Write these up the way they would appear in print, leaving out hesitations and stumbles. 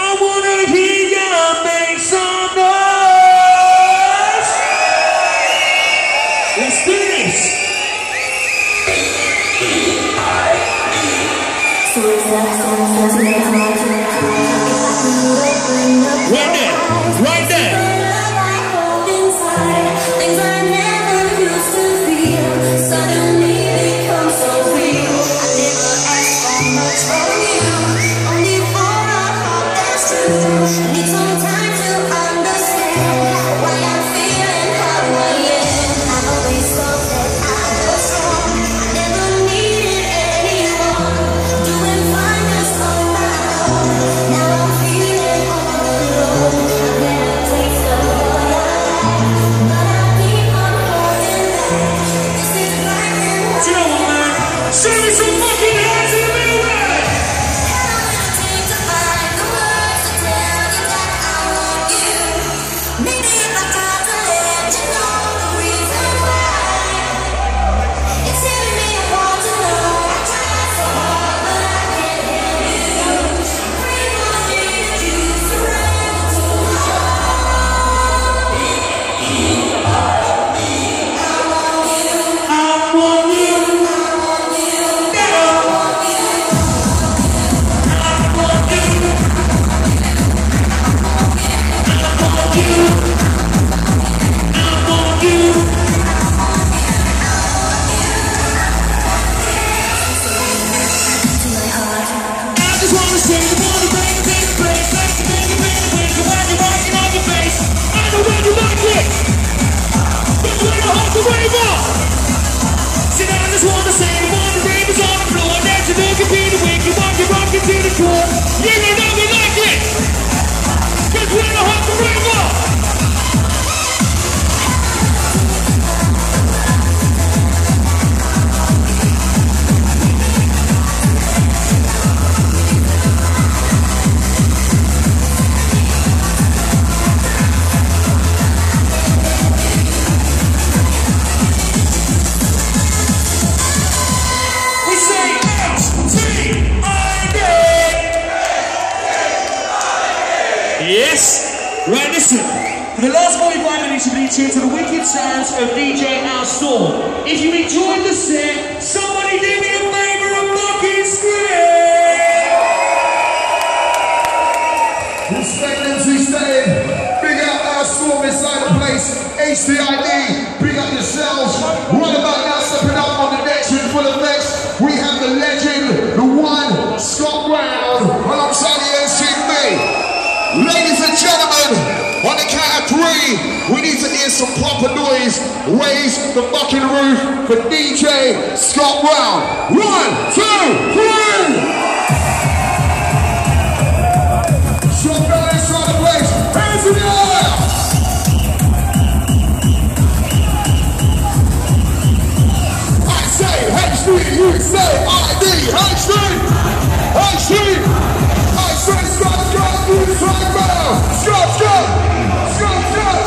wanna hear you make some noise. Let's do this. Right there, right there. Need some time to understand why I'm feeling how I am. I always thought that I was strong. I never needed anyone. Doing fine just on my own. Now I'm feeling all alone. I've had a taste of your love, but I keep on holding back. This is black and white. You know what, man? Show me some fucking hands in the middle, man. Yes? Right, listen. For the last 45 minutes, you've been tuned to the wicked sounds of DJ Al Storm. If you enjoyed the set, somebody do me a favour and fucking scream! Respect them to staying. Big up Al Storm inside the place. HDID, big up yourselves. Right about now, stepping up on the next one full of next. We have the legend, the one, Scott Brown, alongside the MC me. Ladies and gentlemen, on the count of 3, we need to hear some proper noise. Raise the fucking roof for DJ Scott Brown. 1, 2, 3! Scott Brown inside the place. Hands in the air! I say HD, you say ID, HD, HD. I say Scott, Scott, you say Brown. Scott, Scott, Scott, Scott.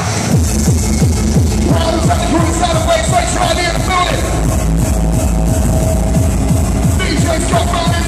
Brown's at the crew, inside the place, right here in the building. DJ Scott Brown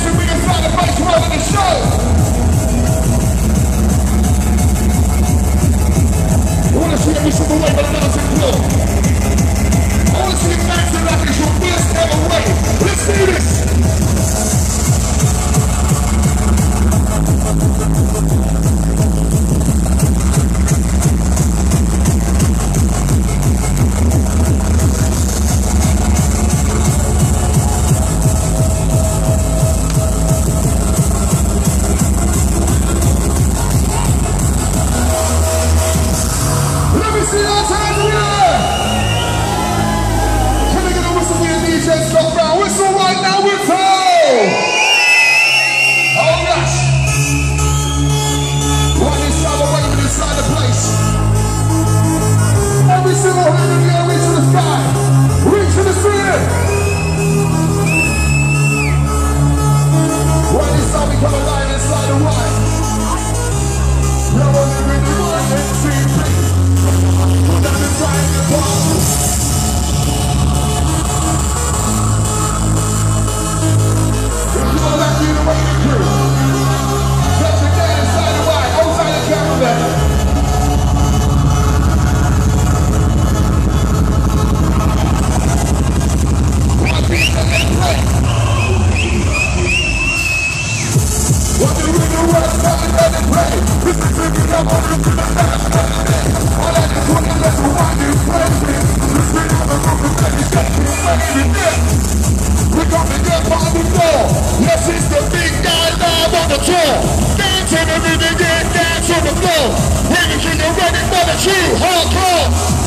Yes, it's the big guy live on the tour. Dance on the rhythm, yeah, dance on the floor. When you king are ready for the true hardcore.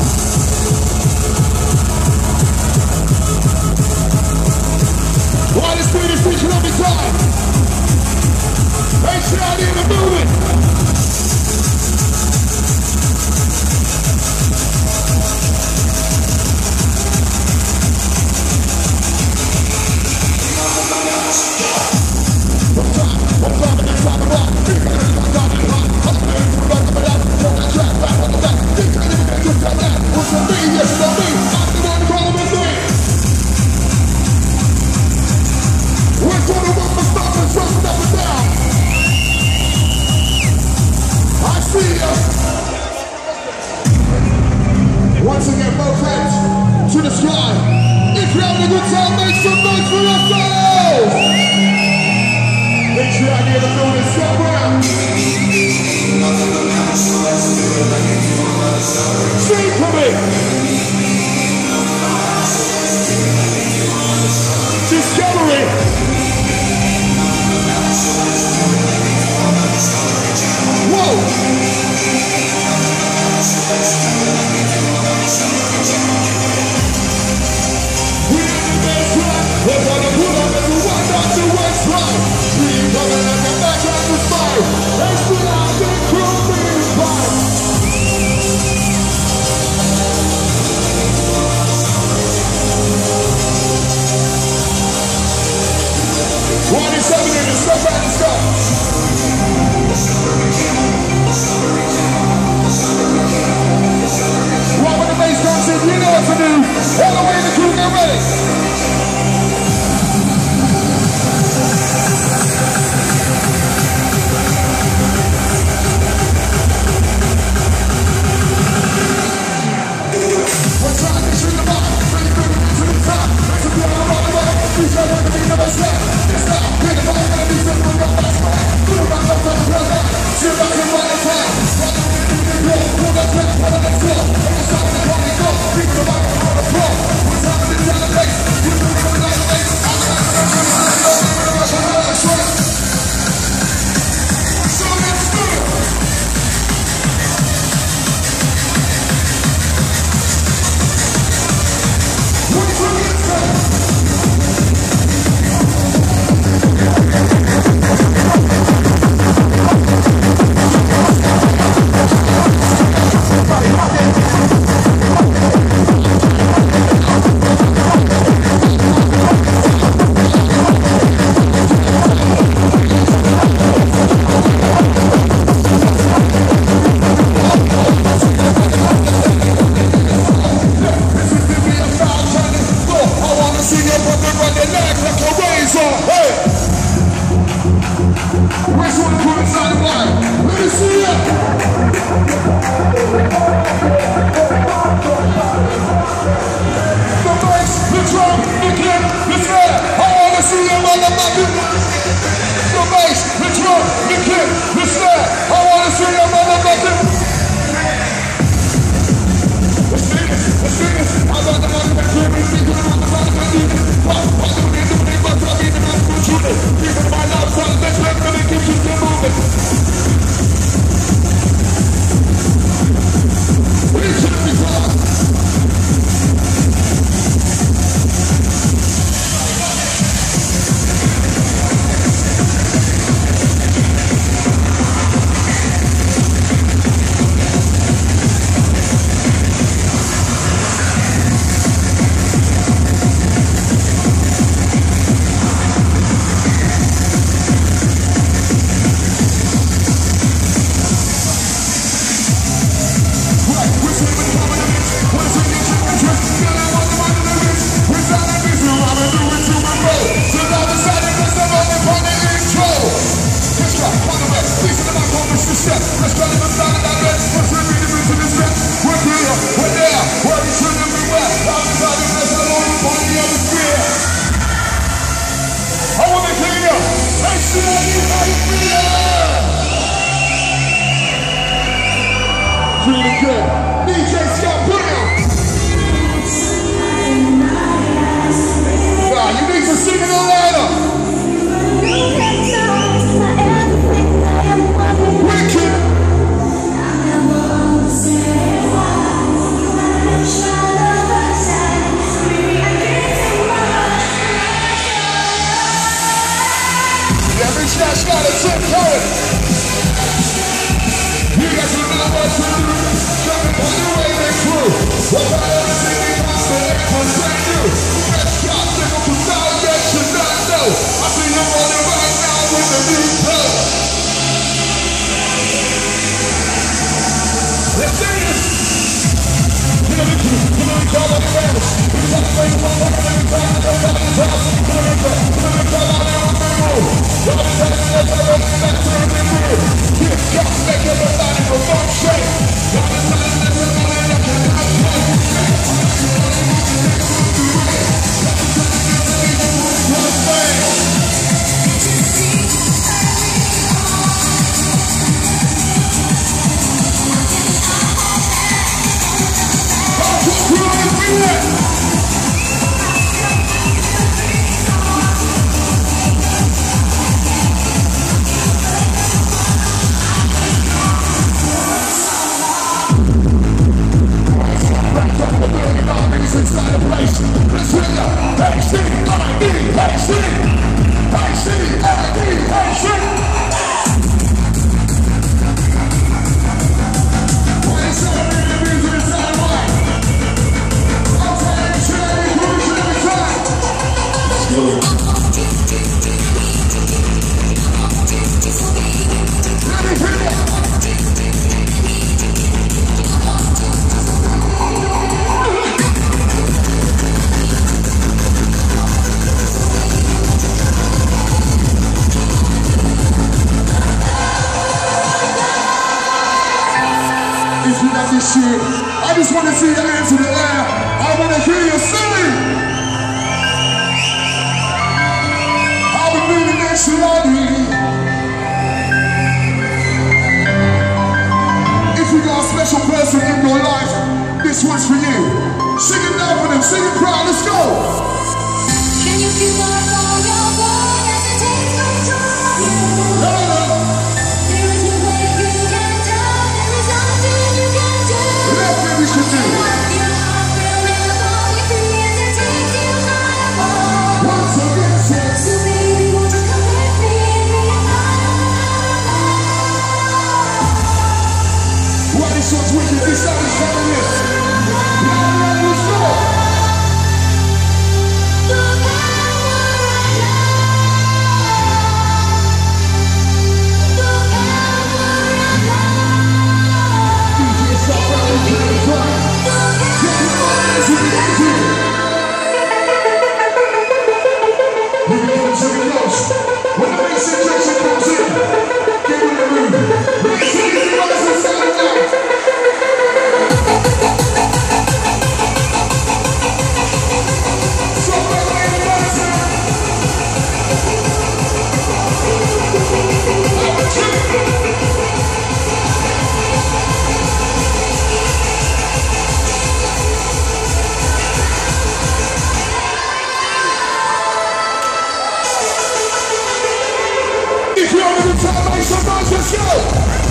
Why the spirit is preaching every time? Ain't out in the movement. Once again, both hands to the sky. If you're having a good time, make some noise for yourselves! Make sure I hear the building somewhere. Sing for me! Discovery! Whoa! We're gonna pull up and wind up the west line. We're coming at the back of the spine. Let's put out the crumbling pie. 27 in the stuff out the stuff. Right when the bass comes in, you know what to do. All the way in the crew, get ready. I want to hear you. Make sure you I just want to see your hands in the air. I want to hear you sing. I'll be moving next to you. If you got a special person in your life, this one's for you. Sing it loud for them, sing it proud, let's go. Can you feel the fire, your boy, as it takes control of you? There is no way you can tell, there is nothing you can do. Nothing we can do. Your heart will never fall, your free as it takes you higher. Once again, says, So baby, won't you come with me and be why this one's wicked, this sound is coming in. Let's go. When the bass injection comes in, get with the room. Make sure you guys are sound out. So if you're ready to make some noise, let's go!